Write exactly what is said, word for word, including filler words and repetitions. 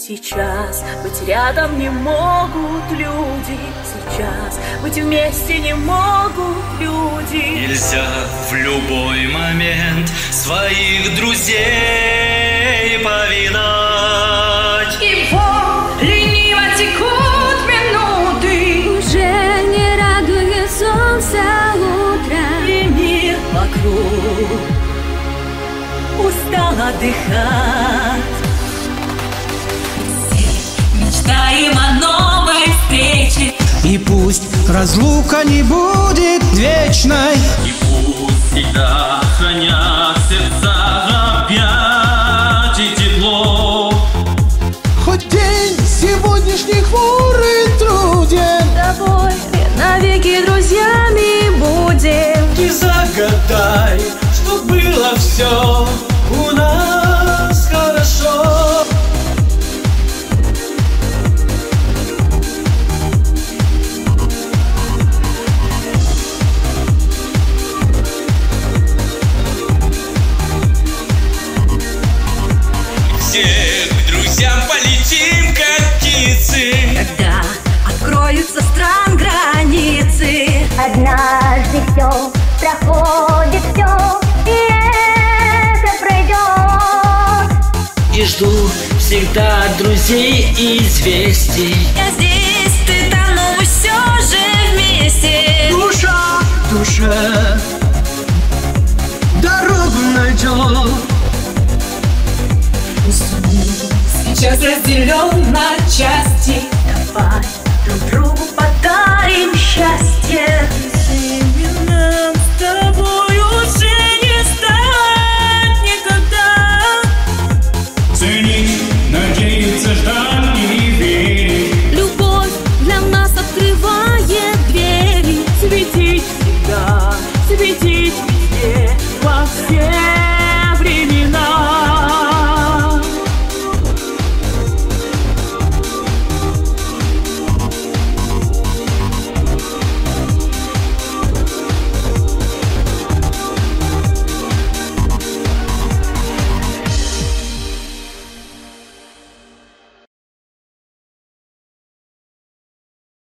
Сейчас быть рядом не могут люди, сейчас быть вместе не могут люди. Нельзя в любой момент своих друзей повидать. И вот лениво текут минуты, уже не радует солнце утро, и мир вокруг устал отдыхать. Мечтаем о новой встрече, и пусть разлука не будет вечной, И пусть всегда хранят сердца опять и тепло. хоть день сегодняшний хмурый труден, С тобой навеки друзьями будем. И загадай, что было все у нас хорошо. Всех к друзьям полетим, как птицы. Когда откроются стран границы, однажды все проходит, все, и это пройдет. И жду всегда от друзей известий. я здесь, ты там, но мы все же вместе. душа в душе дорогу найдет. сейчас разделен на части. Давай друг другу подарим счастье.